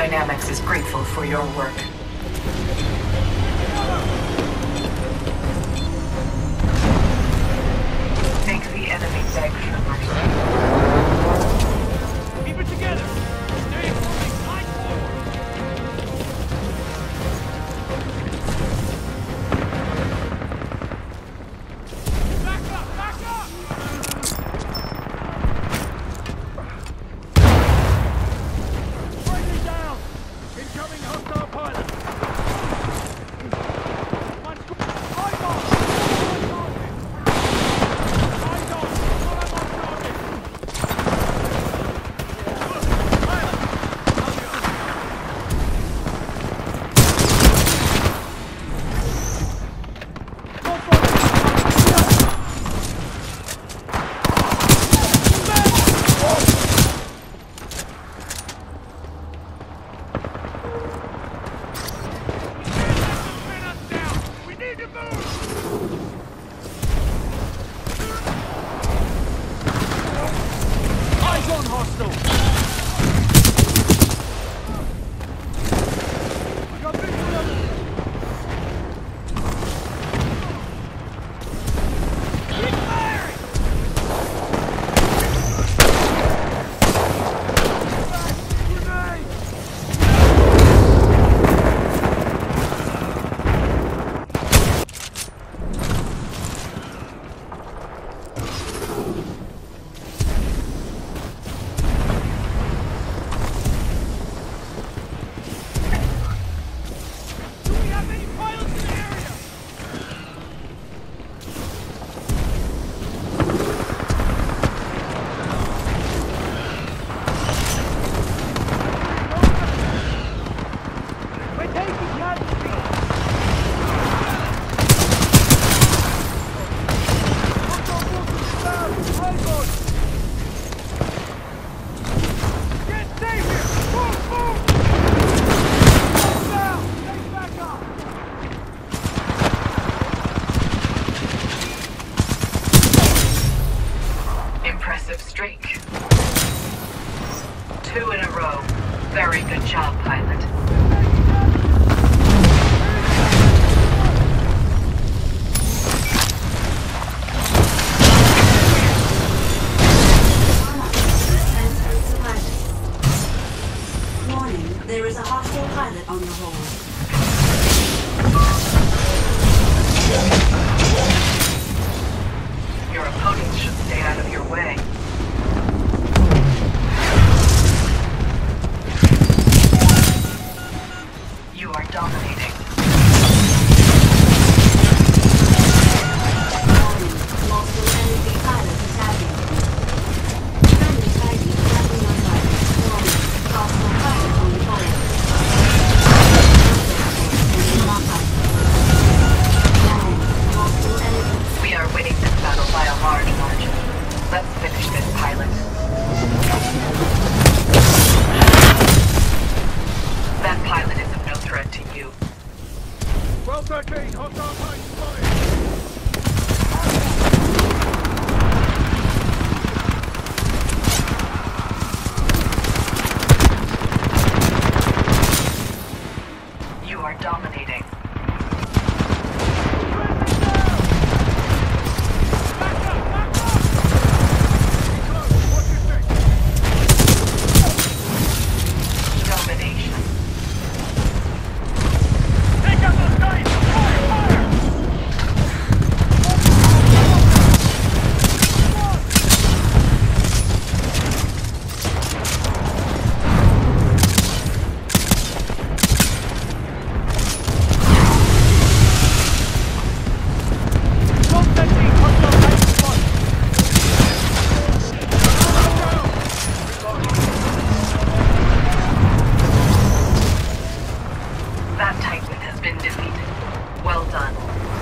Dynamics is grateful for your work. Make the enemy beg for mercy. Keep it together! Stay moving! Line forward! Back up! Back up! Breaking down! Incoming hostile pilot! Eyes on! Eyes on! Impressive streak. 2 in a row. Very good job, pilot. Warning, there is a hostile pilot on the hold. Your opponents should stay out of your way. You are dominating. Warning, multiple enemy pilots attacking. Friendly Titan attacking on target. Warning, hostile pilot on the hold. Warning, multiple enemy. We are winning this battle by a large margin. Let's finish this, pilot. That pilot is of no threat to you. Well 13, hostile plane spotted! You are dominating. Domination. Take out those guys! Fire! Fire! That Titan has been defeated. Well done.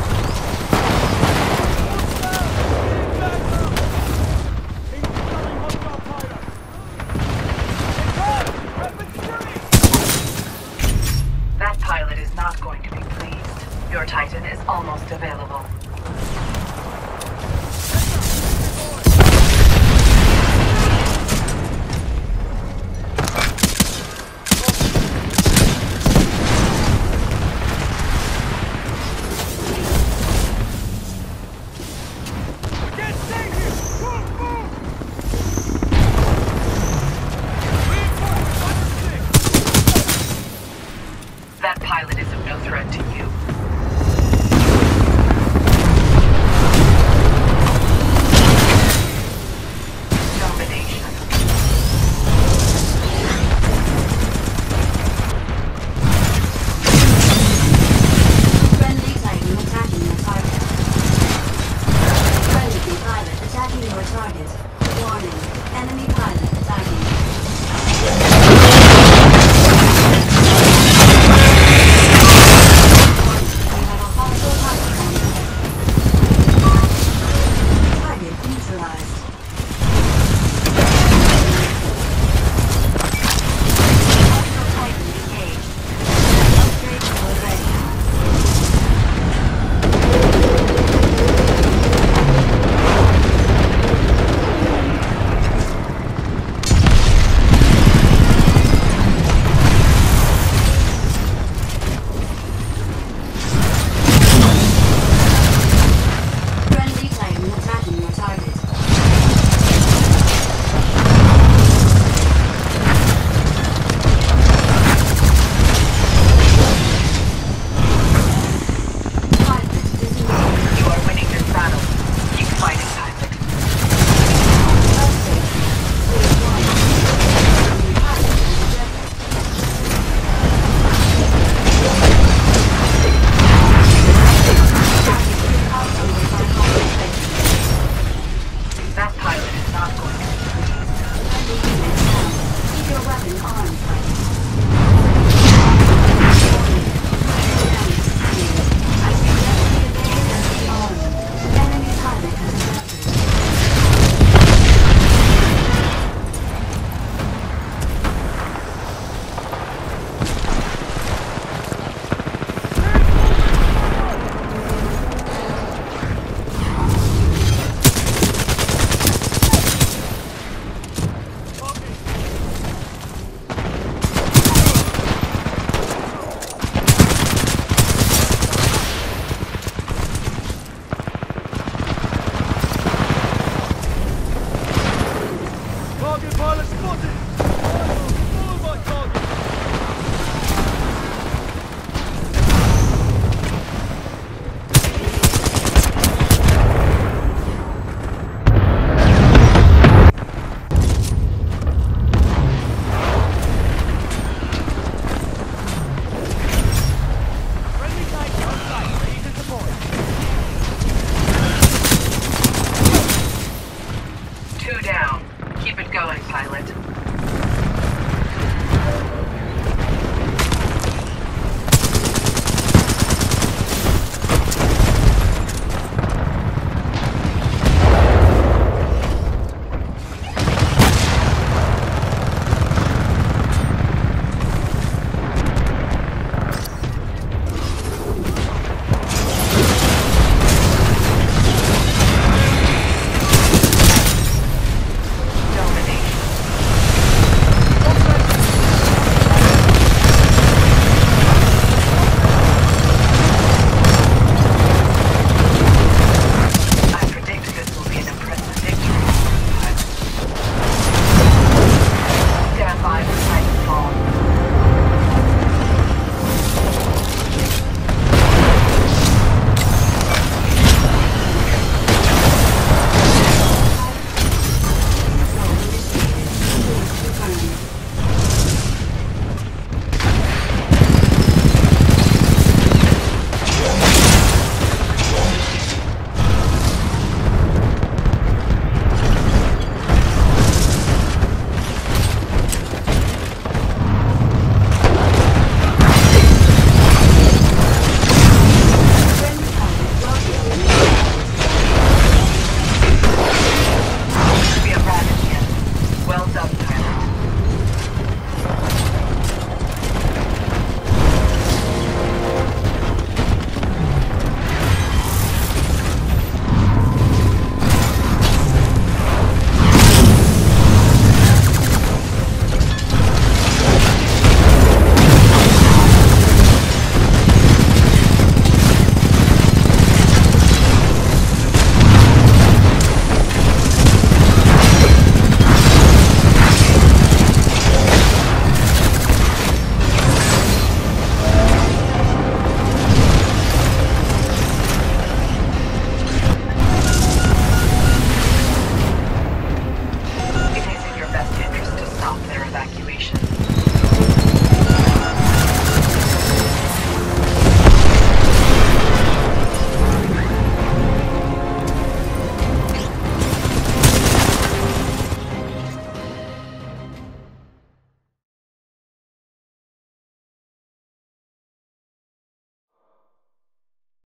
That pilot is not going to be pleased. Your Titan is almost available. Titan armed by